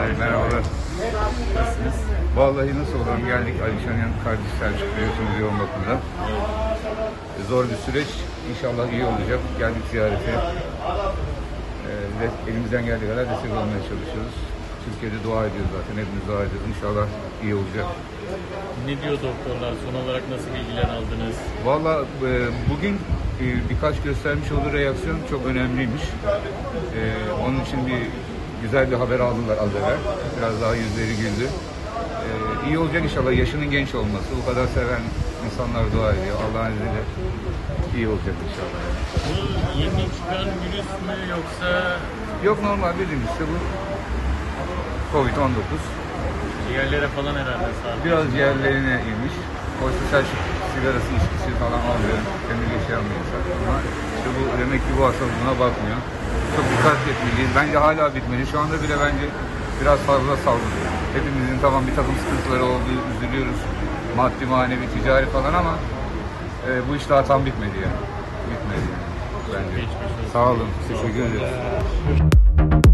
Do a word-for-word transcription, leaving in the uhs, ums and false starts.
Merhabalar. Nasılsınız? Vallahi nasıl olalım, geldik Alişan'ın kardeş Selçuk biliyorsunuz yoğun bakımda. E, Zor bir süreç, inşallah iyi olacak. Geldik ziyarete e, ve elimizden geldiği kadar destek olmaya çalışıyoruz. Türkiye'de dua ediyoruz zaten, hepimiz dua ediyoruz. İnşallah iyi olacak. Ne diyor doktorlar? Son olarak nasıl bilgiler aldınız? Vallahi e, bugün e, birkaç göstermiş olduğu reaksiyon çok önemliymiş. E, onun için bir güzel bir haber aldılar az evvel. Biraz daha yüzleri güldü. E, iyi olacak inşallah. Yaşının genç olması, bu kadar seven insanlar dua ediyor. Allah'ın izniyle iyi olacak inşallah. Bu yeni çıkan virüs mü yoksa Yok, normal bildiğimiz işte bu kovid on dokuz. ciğerlere falan herhalde sağlık? Biraz ciğerlerine inmiş. Oysa Selçuk sigarası, içkisi falan almıyor. Kendi yaşayan insan. Ama işte bu demek ki bu hastalığına bakmıyor. Çok dikkat etmeliyiz. Bence hala bitmeli. Şu anda bile bence biraz fazla saldırıyor. Hepimizin tamam bir takım sıkıntıları olduğu, üzülüyoruz. Maddi, manevi, ticari falan ama e, bu iş daha tam bitmedi yani. Bitmedi yani. Bence. Geçmiş olsun. Sağ olun. Teşekkür ederiz.